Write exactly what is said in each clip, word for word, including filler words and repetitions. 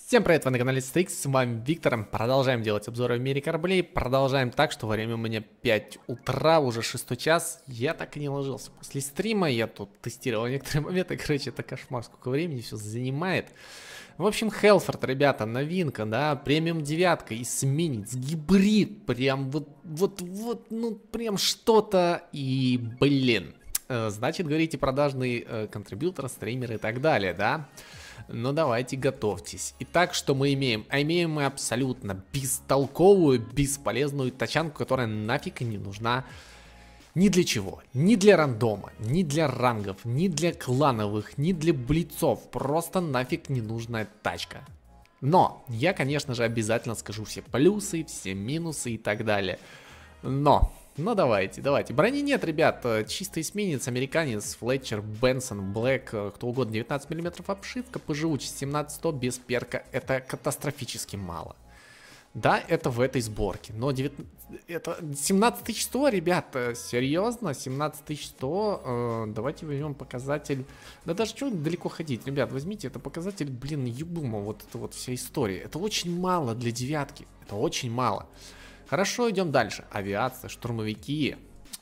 Всем привет, вы на канале Стейкс, с вами Виктор. Продолжаем делать обзоры в мире кораблей. Продолжаем так, что время у меня пять утра, уже шестой час. Я так и не ложился после стрима. Я тут тестировал некоторые моменты. Короче, это кошмар, сколько времени все занимает. В общем, Хелфорд, ребята, новинка, да, премиум девятка, эсминец, гибрид. Прям вот, вот, вот, ну, прям что-то. И, блин, значит, говорите, продажный э, контрибьютор, стример и так далее, да? Ну давайте готовьтесь. Итак, что мы имеем? А имеем мы абсолютно бестолковую, бесполезную тачанку, которая нафиг не нужна ни для чего. Ни для рандома, ни для рангов, ни для клановых, ни для блицов. Просто нафиг не нужная тачка. Но я, конечно же, обязательно скажу все плюсы, все минусы и так далее. Но... Ну давайте, давайте. Брони нет, ребят. Чистый эсминец, американец, Флетчер, Бенсон, Блэк, кто угодно. девятнадцать миллиметров обшивка, поживучесть семнадцать сто без перка. Это катастрофически мало. Да, это в этой сборке. Но девятнадцать... это семнадцать тысяч сто, ребят. Серьезно? семнадцать тысяч сто. Э, давайте возьмем показатель. Да даже что далеко ходить, ребят. Возьмите, это показатель, блин, Юбума. Вот это вот вся история. Это очень мало для девятки. Это очень мало. Хорошо, идем дальше. Авиация, штурмовики.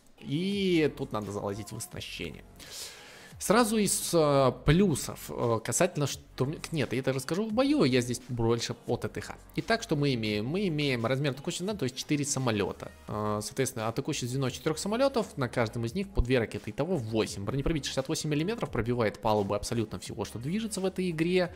И тут надо залазить в оснащение. Сразу из э, плюсов э, касательно штурмовиков. Нет, я это расскажу в бою, я здесь больше по ТТХ. Итак, что мы имеем? Мы имеем размер атакующего звена, то есть четыре самолета. Э, соответственно, атакующее звено четырех самолетов, на каждом из них по две ракеты, итого восемь. Бронепробитие шестьдесят восемь миллиметров, пробивает палубы абсолютно всего, что движется в этой игре.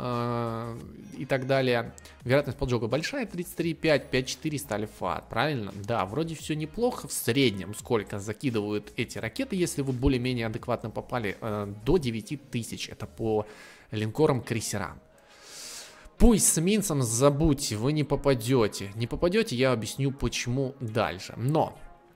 Э, и так далее. Вероятность поджога большая, тридцать три и пять, пять четыреста альфа, правильно? Да, вроде все неплохо. В среднем сколько закидывают эти ракеты, если вы более-менее адекватно попали, э, до девяти тысяч. Это по линкорам-крейсерам. Пусть с эсминцем забудьте, вы не попадете. Не попадете, я объясню почему дальше. Но...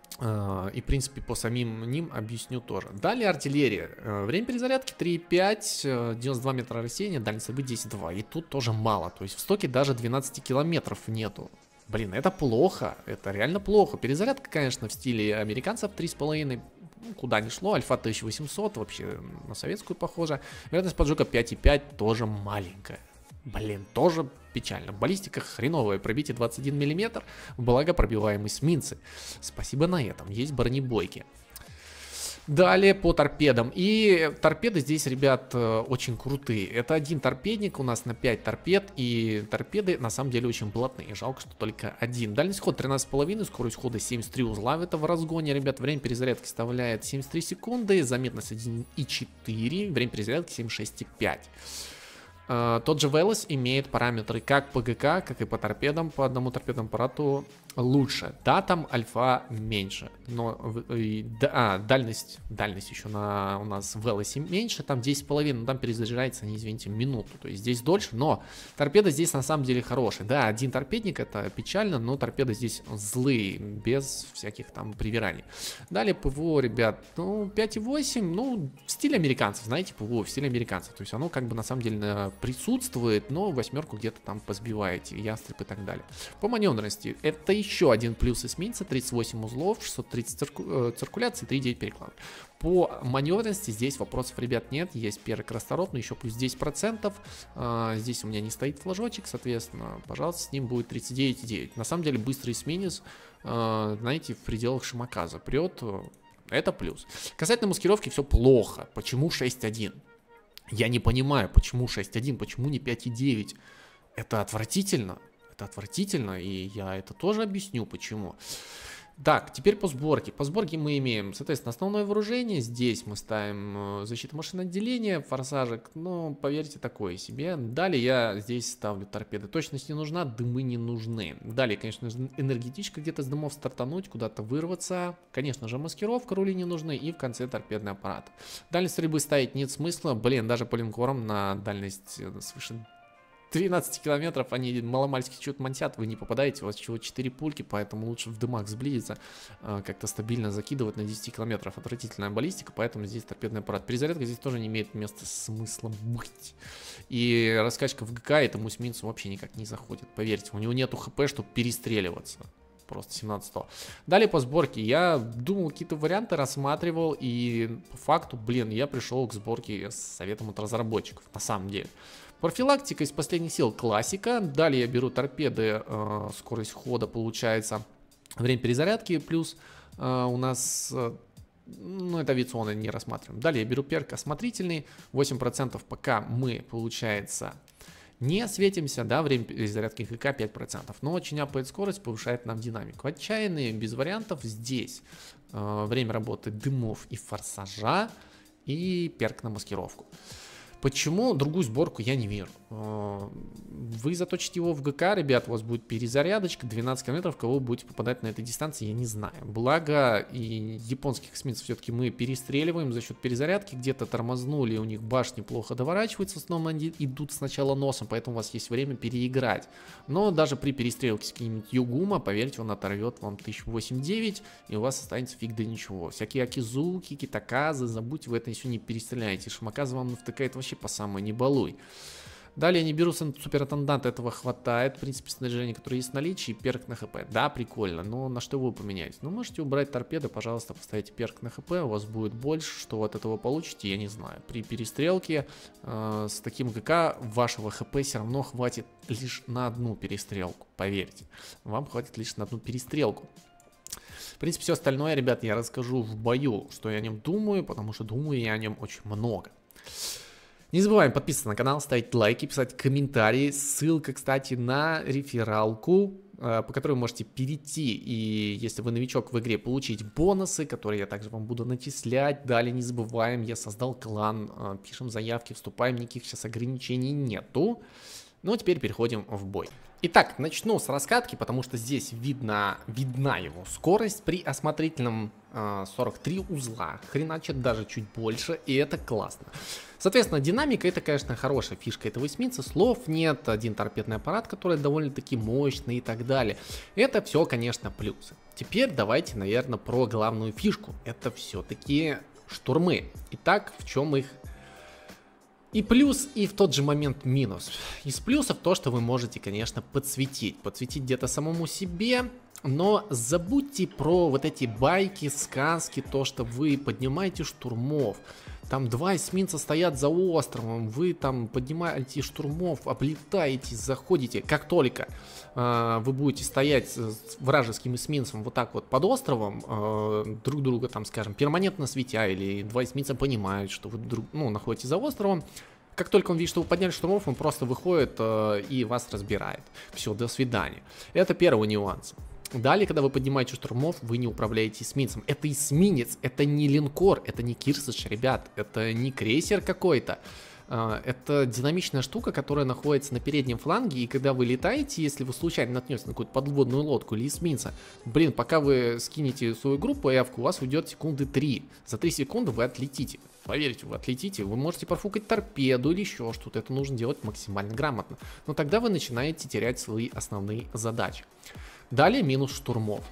и, в принципе, по самим ним объясню тоже. Далее артиллерия. Время перезарядки три и пять, девяносто два метра рассеяния, дальность стрельбы десять и два. И тут тоже мало. То есть в стоке даже двенадцати километров нету. Блин, это плохо. Это реально плохо. Перезарядка, конечно, в стиле американцев три с половиной. Ну, куда ни шло. Альфа тысяча восемьсот. Вообще на советскую похоже. Вероятность поджога пять и пять тоже маленькая. Блин, тоже печально. Баллистика хреновая, пробитие двадцать один миллиметр, благо пробиваемые эсминцы. Спасибо на этом, есть бронебойки. Далее по торпедам. И торпеды здесь, ребят, очень крутые. Это один торпедник у нас на пять торпед. И торпеды на самом деле очень блатные. Жалко, что только один. Дальность хода тринадцать и пять, скорость хода семьдесят три узла. Это в разгоне, ребят. Время перезарядки составляет семьдесят три секунды. Заметность один и четыре. Время перезарядки семьдесят шесть и пять. Uh, тот же Велос имеет параметры как по ГК, как и по торпедам, по одному торпедному аппарату лучше. Да, там альфа меньше, но и, да, а, дальность, дальность еще на у нас в Велосе меньше, там десять и пять, но там перезаряжается, не извините, минуту, то есть здесь дольше, но торпеда здесь на самом деле хорошая. Да, один торпедник, это печально, но торпеды здесь злые, без всяких там привираний. Далее ПВО, ребят, ну, пять и восемь, ну, в стиле американцев, знаете, ПВО в стиле американцев, то есть оно как бы на самом деле присутствует, но восьмерку где-то там позбиваете, ястреб и так далее. По маневренности, это еще один плюс эсминца, тридцать восемь узлов, шестьсот тридцать цирку, э, циркуляции, три и девять перекладов. По маневренности здесь вопросов, ребят, нет, есть перк расторопный, еще плюс десять процентов, э, здесь у меня не стоит флажочек, соответственно, пожалуйста, с ним будет тридцать девять и девять. На самом деле быстрый эсминец, э, знаете, в пределах Шимаказа прет, это плюс. Касательно маскировки все плохо, почему шесть один? Я не понимаю, почему шесть один, почему не пять и девять. Это отвратительно. Это отвратительно, и я это тоже объясню, почему. Так, теперь по сборке. По сборке мы имеем, соответственно, основное вооружение. Здесь мы ставим защиту машинного отделения, форсажик. Ну, поверьте, такое себе. Далее я здесь ставлю торпеды. Точность не нужна, дымы не нужны. Далее, конечно, энергетичка где-то с дымов стартануть, куда-то вырваться. Конечно же, маскировка, рули не нужны. И в конце торпедный аппарат. Дальность стрельбы ставить нет смысла. Блин, даже по линкорам на дальность свыше двенадцать километров они маломальски что-то мансят, вы не попадаете, у вас всего четыре пульки, поэтому лучше в дымах сблизиться, как-то стабильно закидывать на десять километров. Отвратительная баллистика, поэтому здесь торпедный аппарат. Перезарядка здесь тоже не имеет места смысла быть. И раскачка в ГК этому эсминцу вообще никак не заходит, поверьте, у него нету хп, чтобы перестреливаться. Просто семнадцать сто. Далее по сборке. Я думал, какие-то варианты рассматривал. И по факту, блин, я пришел к сборке с советом от разработчиков. На самом деле. Профилактика из последних сил классика. Далее я беру торпеды, э, скорость хода получается, время перезарядки плюс э, у нас, э, ну это авиационный не рассматриваем. Далее я беру перк осмотрительный, восемь процентов пока мы, получается, не светимся, да, время перезарядки ХК пять процентов, но очень апает скорость, повышает нам динамику. Отчаянные, без вариантов, здесь э, время работы дымов и форсажа и перк на маскировку. Почему другую сборку я не вижу? Вы заточите его в ГК, ребят, у вас будет перезарядочка, двенадцать километров, кого вы будете попадать на этой дистанции, я не знаю. Благо, и японских эсминцев все-таки мы перестреливаем за счет перезарядки, где-то тормознули, у них башни плохо доворачиваются, в основном они идут сначала носом, поэтому у вас есть время переиграть. Но даже при перестрелке с каким-нибудь Югума, поверьте, он оторвет вам тысяча восемь-девять, и у вас останется фиг да ничего. Всякие Акизуки, Китаказы, забудьте, вы это еще не перестреляете. Шимаказы вам навтыкает вообще по самой не балуй. Далее я не беру суператендант, этого хватает, в принципе, снаряжение, которое есть в наличии, перк на хп. Да, прикольно, но на что вы поменяете? Ну, можете убрать торпеды, пожалуйста, поставите перк на хп, у вас будет больше, что вы от этого получите, я не знаю. При перестрелке э, с таким ГК вашего хп все равно хватит лишь на одну перестрелку, поверьте. Вам хватит лишь на одну перестрелку. В принципе, все остальное, ребят, я расскажу в бою, что я о нем думаю, потому что думаю я о нем очень много. Не забываем подписываться на канал, ставить лайки, писать комментарии. Ссылка, кстати, на рефералку, по которой вы можете перейти и, если вы новичок в игре, получить бонусы, которые я также вам буду начислять. Далее не забываем, я создал клан, пишем заявки, вступаем, никаких сейчас ограничений нету. Ну, теперь переходим в бой. Итак, начну с раскатки, потому что здесь видно, видна его скорость при осмотрительном э, сорок три узла. Хреначит даже чуть больше, и это классно. Соответственно, динамика — это, конечно, хорошая фишка этого эсминца. Слов нет, один торпедный аппарат, который довольно-таки мощный и так далее. Это все, конечно, плюсы. Теперь давайте, наверное, про главную фишку. Это все-таки штурмы. Итак, в чем их и плюс, и в тот же момент минус. Из плюсов то, что вы можете, конечно, подсветить. Подсветить где-то самому себе, но забудьте про вот эти байки, сказки, то, что вы поднимаете штурмов. Там два эсминца стоят за островом, вы там поднимаете штурмов, облетаете, заходите. Как только э, вы будете стоять с вражеским эсминцем вот так вот под островом, э, друг друга там, скажем, перманентно светя, или два эсминца понимают, что вы друг, ну, находитесь за островом, как только он видит, что вы подняли штурмов, он просто выходит э, и вас разбирает. Все, до свидания. Это первый нюанс. Далее, когда вы поднимаете штурмов, вы не управляете эсминцем. Это эсминец, это не линкор, это не Кирсаш, ребят, это не крейсер какой-то. Это динамичная штука, которая находится на переднем фланге, и когда вы летаете, если вы случайно наткнетесь на какую-то подводную лодку или эсминца, блин, пока вы скинете свою группу эвку, у вас уйдет секунды три. За три секунды вы отлетите. Поверьте, вы отлетите, вы можете профукать торпеду или еще что-то, это нужно делать максимально грамотно. Но тогда вы начинаете терять свои основные задачи. Далее минус штурмов.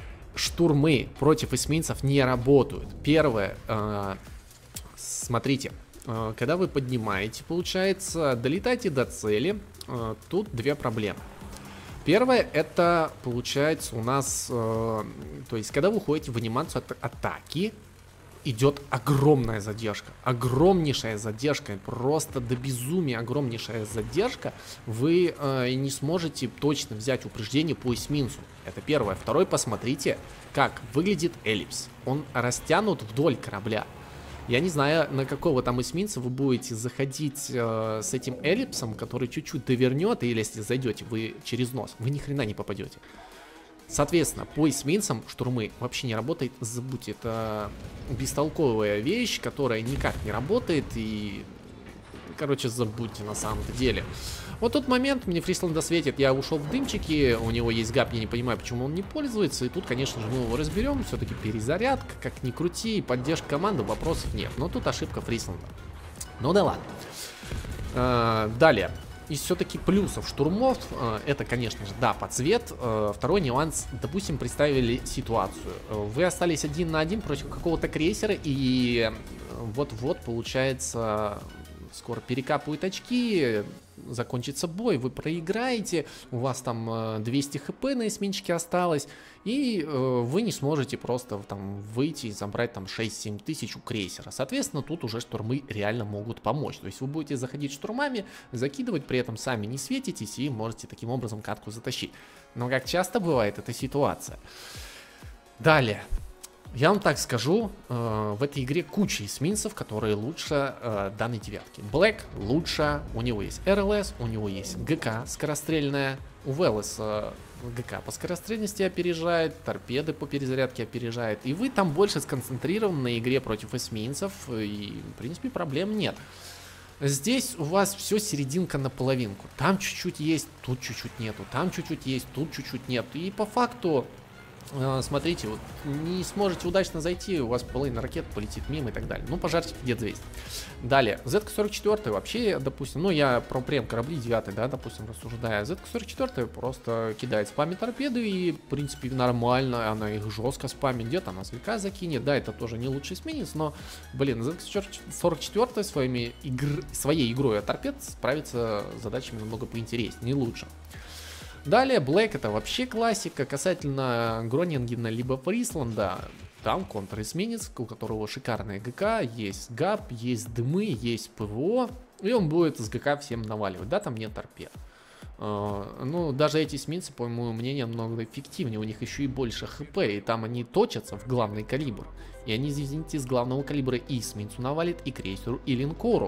Штурмы против эсминцев не работают. Первое, э, смотрите, э, когда вы поднимаете, получается, долетаете до цели, э, тут две проблемы. Первое, это получается у нас, э, то есть, когда вы уходите в анимацию от атаки, идет огромная задержка, огромнейшая задержка, просто до безумия огромнейшая задержка, вы э, не сможете точно взять упреждение по эсминцу. Это первое. Второе, посмотрите, как выглядит эллипс. Он растянут вдоль корабля. Я не знаю, на какого там эсминца вы будете заходить э, с этим эллипсом, который чуть-чуть довернет, или если зайдете вы через нос, вы ни хрена не попадете. Соответственно, по эсминцам штурмы вообще не работает, забудьте, это бестолковая вещь, которая никак не работает, и, короче, забудьте на самом-то деле. Вот тот момент, мне Фрисланда светит, я ушел в дымчики, у него есть гап, я не понимаю, почему он не пользуется, и тут, конечно же, мы его разберем, все-таки перезарядка, как ни крути, поддержка команды, вопросов нет, но тут ошибка Фрисланда. Ну да ладно. А, далее. Из все-таки плюсов штурмов, э, это, конечно же, да, подсвет. Э, второй нюанс, допустим, представили ситуацию. Вы остались один на один против какого-то крейсера, и вот-вот, получается, скоро перекапывают очки, закончится бой, вы проиграете, у вас там двести хп на эсминчике осталось, и э, вы не сможете просто там выйти и забрать там шесть-семь тысяч у крейсера. Соответственно, тут уже штурмы реально могут помочь. То есть вы будете заходить штурмами, закидывать, при этом сами не светитесь и можете таким образом катку затащить. Но как часто бывает эта ситуация? Далее. Я вам так скажу, э, в этой игре куча эсминцев, которые лучше э, данной девятки. Black лучше, у него есть эр эл эс, у него есть ГК скорострельная, у Велес э, ГК по скорострельности опережает, торпеды по перезарядке опережает, и вы там больше сконцентрированы на игре против эсминцев, и в принципе проблем нет. Здесь у вас все серединка на половинку, там чуть-чуть есть, тут чуть-чуть нету, там чуть-чуть есть, тут чуть-чуть нет, и по факту... Смотрите, вот не сможете удачно зайти, у вас половина ракет полетит мимо и так далее. Ну, пожарчик где-то есть. Далее, зет сорок четыре вообще, допустим, ну, я про прем корабли девять, да, допустим, рассуждаю. зет сорок четыре просто кидает спамит торпеды и, в принципе, нормально, она их жестко спамит, где-то она с ВК закинет. Да, это тоже не лучший эсминец, но, блин, зет сорок четыре своими игр... своей игрой от торпед справится с задачами намного поинтереснее, не лучше. Далее, Black это вообще классика. Касательно Гронингена либо Фрисланда, там контр-эсминец, у которого шикарная ГК, есть ГАП, есть дымы, есть ПВО, и он будет с ГК всем наваливать, да, там нет торпед. Uh, ну, даже эти эсминцы, по моему мнению, намного эффективнее, у них еще и больше хп, и там они точатся в главный калибр. И они, извините, с главного калибра и эсминцу навалит, и крейсеру, и линкору.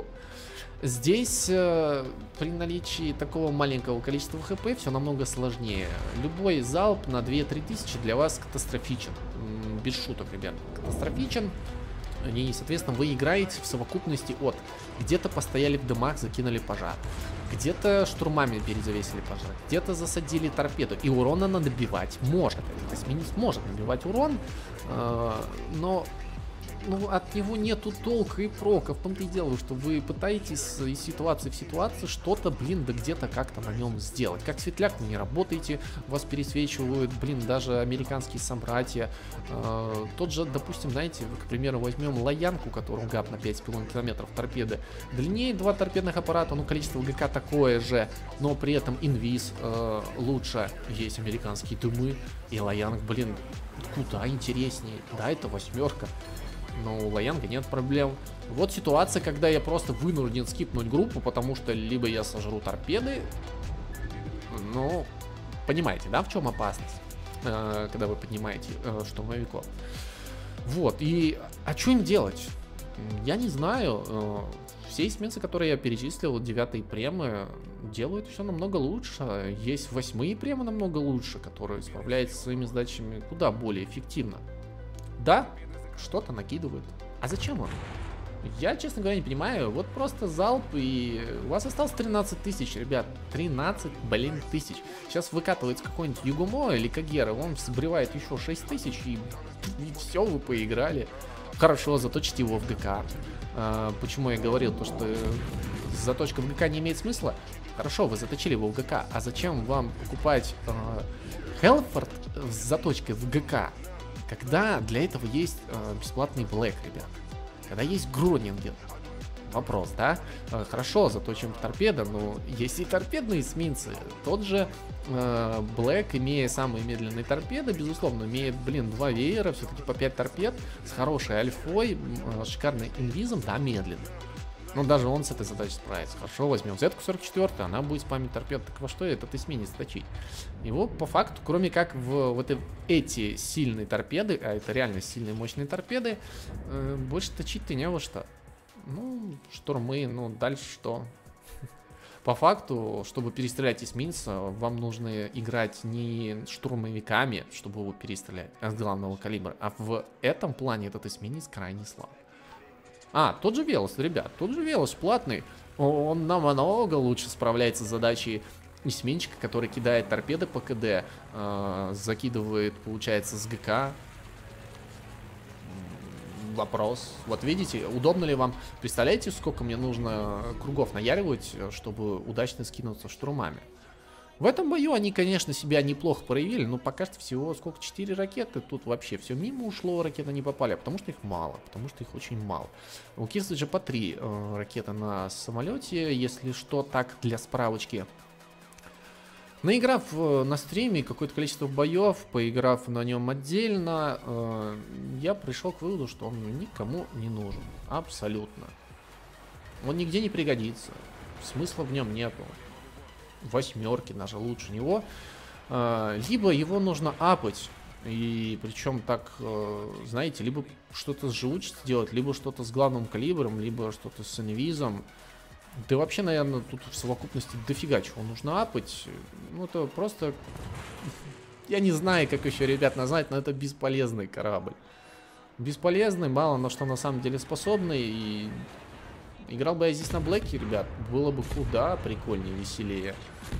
Здесь э, при наличии такого маленького количества хп все намного сложнее. Любой залп на две-три тысячи для вас катастрофичен. Без шуток, ребят, катастрофичен. И, соответственно, вы играете в совокупности от где-то постояли в дымах, закинули пожар, где-то штурмами перезавесили пожар, где-то засадили торпеду, и урон она набивать может. Этот эсминец может набивать урон, э, но... Ну, от него нету толка и прока. В том-то и дело, что вы пытаетесь из ситуации в ситуацию что-то, блин, да где-то как-то на нем сделать. Как светляк вы не работаете, вас пересвечивают, блин, даже американские собратья. Э, тот же, допустим, знаете, к примеру, возьмем Лаянку, у которого гап на пять километров торпеды. Длиннее два торпедных аппарата, ну, количество ГК такое же, но при этом инвиз э, лучше. Есть американские дымы, и Лаянг, блин, куда интереснее. Да, это восьмерка. Но у Лаянга нет проблем. Вот ситуация, когда я просто вынужден скипнуть группу, потому что либо я сожру торпеды. Ну, понимаете, да, в чем опасность, э, когда вы поднимаете э, штурмовиков. Вот, и а что им делать? Я не знаю. Э, все эсминцы, которые я перечислил, девятые премы, делают все намного лучше. Есть восьмые премы намного лучше, которые справляются со своими задачами куда более эффективно. Да, что-то накидывают. А зачем он? Я, честно говоря, не понимаю. Вот просто залп, и у вас осталось тринадцать тысяч, ребят. тринадцать, блин, тысяч. Сейчас выкатывается какой-нибудь Югумо или Кагера, он сбривает еще шесть тысяч, и, и все, вы поиграли. Хорошо, заточите его в ГК. А, почему я говорил, то, что заточка в ГК не имеет смысла? Хорошо, вы заточили его в ГК. А зачем вам покупать э, Хелфорд с заточкой в ГК? Когда для этого есть э, бесплатный Black, ребят. Когда есть Гронинген. Вопрос, да? Э, хорошо, заточим в торпеда, но есть и торпедные эсминцы. Тот же э, Black, имея самые медленные торпеды, безусловно, имеет, блин, два веера, все-таки по пять торпед, с хорошей альфой, э, шикарным инвизом, да, медленно. Но даже он с этой задачей справится. Хорошо, возьмем зет сорок четыре, она будет спамить торпед. Так во что этот эсминец точить? Его по факту, кроме как в вот эти сильные торпеды, а это реально сильные мощные торпеды, э, больше точить-то не во что. Ну, штурмы, ну дальше что? По факту, чтобы перестрелять эсминца, вам нужно играть не штурмовиками, чтобы его перестрелять, а с главного калибра. А в этом плане этот эсминец крайне слаб. А, тот же Велос, ребят, тот же Велос платный, он намного лучше справляется с задачей эсминчика, который кидает торпеды по КД, э, закидывает, получается, с ГК. Вопрос. Вот видите, удобно ли вам? Представляете, сколько мне нужно кругов наяривать, чтобы удачно скинуться штурмами? В этом бою они, конечно, себя неплохо проявили, но пока что всего сколько, четыре ракеты, тут вообще все мимо ушло, ракеты не попали, а потому что их мало, потому что их очень мало. У Кирсиджа по три э, ракеты на самолете, если что, так для справочки. Наиграв э, на стриме какое-то количество боев, поиграв на нем отдельно, э, я пришел к выводу, что он никому не нужен, абсолютно. Он нигде не пригодится, смысла в нем нету. Восьмерки даже лучше него. Либо его нужно апать. И причем так, знаете, либо что-то с живучестью делать, либо что-то с главным калибром, либо что-то с инвизом. Да вообще, наверное, тут в совокупности дофига чего нужно апать. Ну, это просто... Я не знаю, как еще ребят назвать, но это бесполезный корабль. Бесполезный, мало на что на самом деле способный. И... Играл бы я здесь на Блэке, ребят, было бы куда прикольнее, веселее.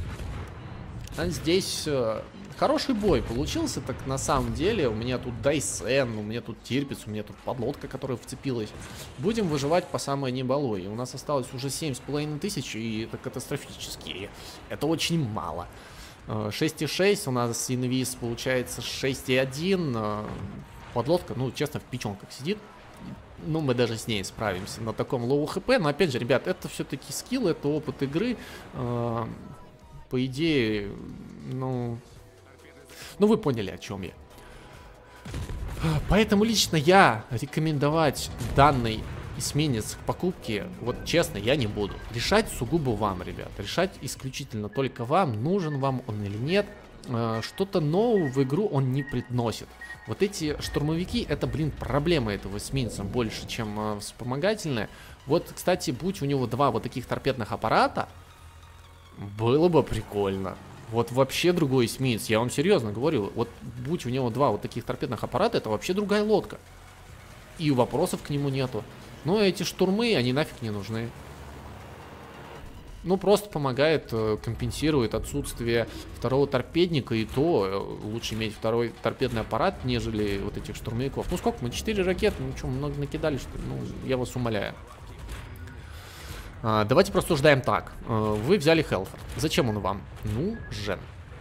А здесь э, хороший бой получился, так на самом деле. У меня тут Дайсен, у меня тут Тирпиц, у меня тут подлодка, которая вцепилась. Будем выживать по самой небалой. У нас осталось уже семь с половиной тысяч, и это катастрофически. Это очень мало. шесть и шесть, у нас инвиз получается шесть и один. Подлодка, ну, честно, в печенках сидит. Ну, мы даже с ней справимся на таком лоу хп. Но, опять же, ребят, это все-таки скилл, это опыт игры. Э, по идее, ну... Ну, вы поняли, о чем я. Поэтому лично я рекомендовать данный эсминец к покупке, вот честно, я не буду. Решать сугубо вам, ребят. Решать исключительно только вам, нужен вам он или нет. Э, что-то нового в игру он не приносит. Вот эти штурмовики, это, блин, проблема этого эсминца больше, чем э, вспомогательная. Вот, кстати, будь у него два вот таких торпедных аппарата, было бы прикольно. Вот вообще другой эсминец, я вам серьезно говорю. Вот будь у него два вот таких торпедных аппарата, это вообще другая лодка. И вопросов к нему нету. Но эти штурмы, они нафиг не нужны. Ну, просто помогает, компенсирует отсутствие второго торпедника, и то лучше иметь второй торпедный аппарат, нежели вот этих штурмовиков. Ну, сколько мы? четыре ракеты, ну что, много накидали, что ли? Ну, я вас умоляю. А, давайте просуждаем так. Вы взяли Хелфорд. Зачем он вам? Ну, Жен.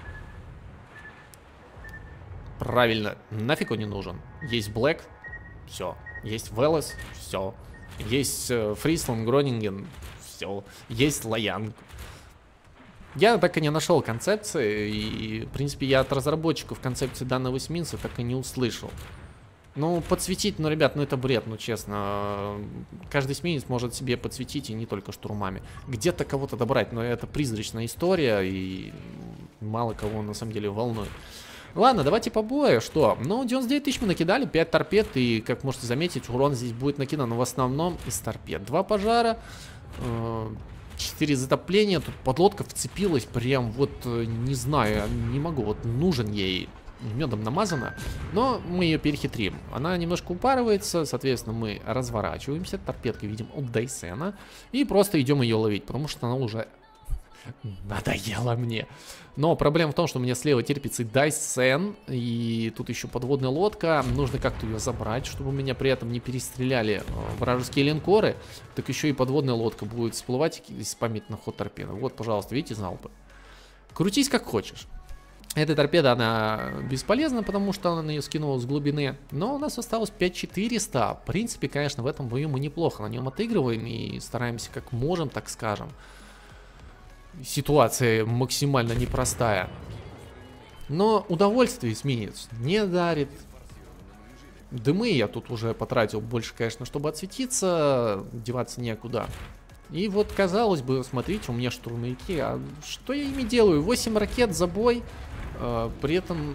Правильно, нафиг он не нужен. Есть Блэк, все. Есть Велес, все. Есть Фрисланд, Гронинген, все. Есть Лоянг. Я так и не нашел концепции, и, в принципе, я от разработчиков концепции данного эсминца так и не услышал. Ну, подсветить, ну, ребят, ну это бред, ну честно. Каждый эсминец может себе подсветить, и не только штурмами. Где-то кого-то добрать, но это призрачная история, и мало кого на самом деле волнует. Ладно, давайте по бою. Что? Ну, девяносто девять тысяч мы накидали, пять торпед, и, как можете заметить, урон здесь будет накидан в основном из торпед. Два пожара, четыре затопления, тут подлодка вцепилась, прям вот, не знаю, не могу, вот нужен ей. Медом намазана, но мы ее перехитрим. Она немножко упарывается, соответственно, мы разворачиваемся, торпедкой видим от Дайсена, и просто идем ее ловить, потому что она уже надоела мне. Но проблема в том, что у меня слева терпится Дайсен, и тут еще подводная лодка. Нужно как-то ее забрать, чтобы меня при этом не перестреляли вражеские линкоры. Так еще и подводная лодка будет всплывать и спамить на ход торпеды. Вот, пожалуйста, видите, залпы. Крутись как хочешь. Эта торпеда, она бесполезна, потому что она ее скинула с глубины. Но у нас осталось пять четыреста. В принципе, конечно, в этом бою мы неплохо на нем отыгрываем и стараемся как можем, так скажем. Ситуация максимально непростая. Но удовольствие эсминец не дарит. Дымы я тут уже потратил больше, конечно, чтобы отсветиться. Деваться некуда. И вот, казалось бы, смотрите, у меня штурмовики. А что я ими делаю? восемь ракет за бой. Uh, при этом,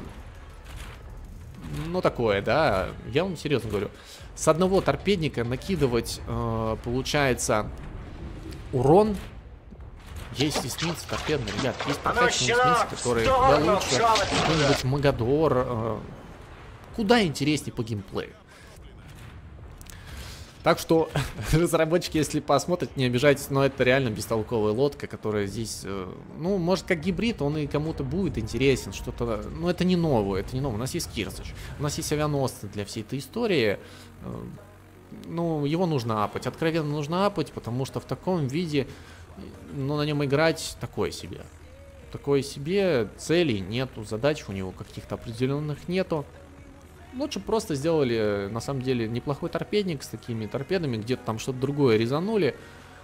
ну такое, да, я вам серьезно говорю, с одного торпедника накидывать, uh, получается, урон. Есть эсминцы торпедные, ребят, есть прокачанные эсминцы, которые да лучше, какой-нибудь Магадор, uh, куда интереснее по геймплею. Так что, разработчики, если посмотрят, не обижайтесь, но это реально бестолковая лодка, которая здесь, ну, может, как гибрид, он и кому-то будет интересен, что-то, ну, это не новое, это не новое. У нас есть Кирсидж, у нас есть авианосцы для всей этой истории, ну, его нужно апать, откровенно нужно апать, потому что в таком виде, ну, на нем играть такое себе. такое себе, целей нету, задач у него каких-то определенных нету. Лучше просто сделали, на самом деле, неплохой торпедник с такими торпедами, где-то там что-то другое резанули.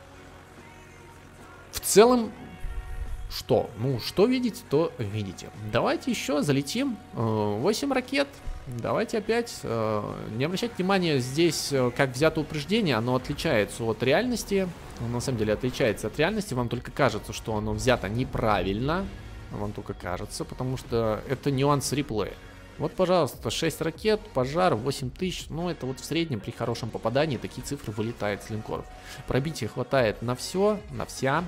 В целом, что? Ну, что видите, то видите. Давайте еще залетим. восемь ракет. Давайте опять. Не обращайте внимания, здесь как взято упреждение, оно отличается от реальности. Оно на самом деле отличается от реальности. Вам только кажется, что оно взято неправильно. Вам только кажется, потому что это нюанс реплея. Вот, пожалуйста, шесть ракет, пожар, восемь тысяч. Ну, это вот в среднем при хорошем попадании такие цифры вылетают с линкоров. Пробития хватает на все, на вся.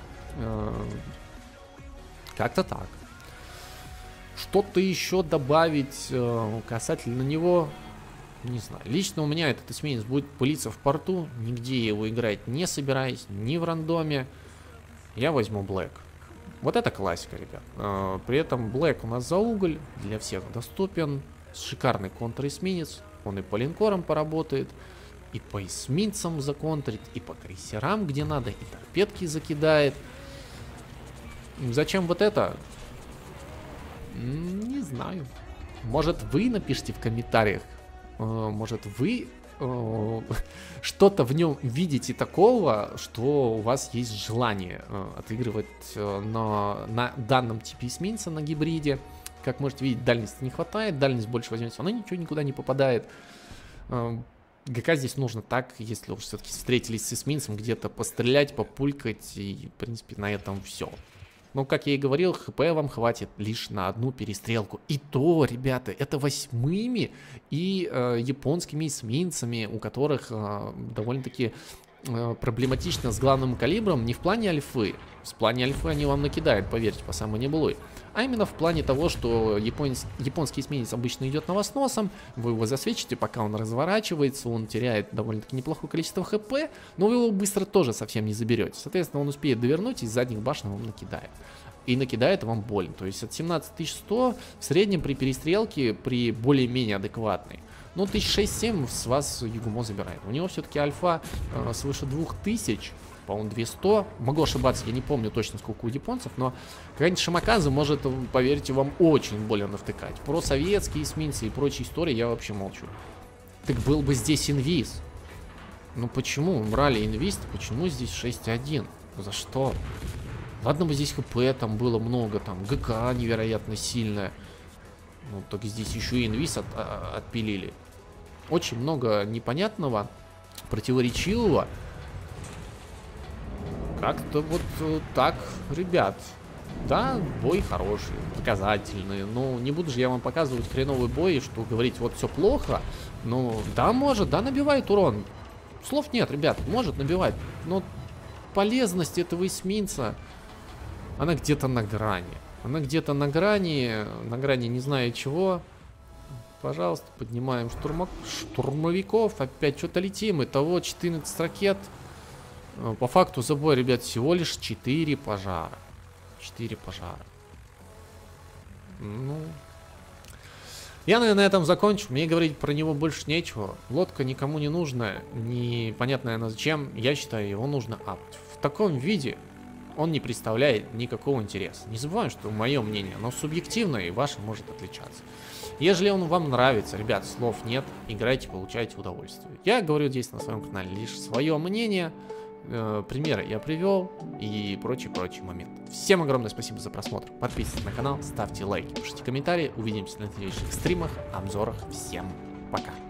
Как-то так. Что-то еще добавить э, касательно него, не знаю. Лично у меня этот эсминец будет пылиться в порту. Нигде я его играть не собираюсь, ни в рандоме. Я возьму Black. Вот это классика, ребят. Э, при этом Black у нас за уголь, для всех доступен. Шикарный контр-эсминец. Он и по линкорам поработает, и по эсминцам законтрит, и по крейсерам, где надо, и торпедки закидает. Зачем вот это? Не знаю. Может, вы напишите в комментариях. Может, вы что-то в нем видите такого, что у вас есть желание отыгрывать на, на данном типе эсминца, на гибриде. Как можете видеть, дальности не хватает. Дальность больше возьмете, оно ничего никуда не попадает. ГК здесь нужно так, если уж все-таки встретились с эсминцем, где-то пострелять, популькать. И, в принципе, на этом все. Ну, как я и говорил, хп вам хватит лишь на одну перестрелку. И то, ребята, это восьмыми и э, японскими эсминцами, у которых э, довольно-таки э, проблематично с главным калибром. Не в плане альфы. В плане альфы они вам накидают, поверьте, по самой небылой. А именно в плане того, что японец, японский эсминец обычно идет на вас носом, вы его засвечите, пока он разворачивается, он теряет довольно-таки неплохое количество хп, но вы его быстро тоже совсем не заберете. Соответственно, он успеет довернуть и с задних башен вам накидает. И накидает вам больно. То есть от семнадцати тысяч сто в среднем при перестрелке, при более-менее адекватной. Ну, тысяч шесть-семь с вас Югумо забирает. У него все-таки альфа э, свыше двух тысяч. По-моему, двести. Могу ошибаться, я не помню точно, сколько у японцев, но какая-нибудь Шимаказа может, поверьте, вам очень больно навтыкать. Про советские эсминцы и прочие истории я вообще молчу. Так был бы здесь инвиз. Ну почему? Брали инвиз, почему здесь шесть один? За что? Ладно бы здесь хп там было много, там ГК невероятно сильная. Ну так здесь еще и инвиз от, а, отпилили. Очень много непонятного, противоречивого. Как-то вот так, ребят. Да, бой хороший, показательный. Ну, не буду же я вам показывать хреновый бой, что говорить, вот все плохо. Ну, да, может, да, набивает урон. Слов нет, ребят, может набивать. Но полезность этого эсминца, она где-то на грани. Она где-то на грани, на грани не знаю чего. Пожалуйста, поднимаем штурма... штурмовиков. Опять что-то летим. Итого четырнадцать ракет. По факту забой, ребят, всего лишь четыре пожара. четыре пожара. Ну... Я, наверное, на этом закончу. Мне говорить про него больше нечего. Лодка никому не нужная. Непонятно, наверное, зачем. Я считаю, его нужно апать. В таком виде он не представляет никакого интереса. Не забываем, что мое мнение, оно субъективное и ваше может отличаться. Если он вам нравится, ребят, слов нет. Играйте, получайте удовольствие. Я говорю здесь на своем канале лишь свое мнение. Примеры я привел и прочие-прочие моменты. Всем огромное спасибо за просмотр. Подписывайтесь на канал, ставьте лайки, пишите комментарии. Увидимся на следующих стримах, обзорах. Всем пока.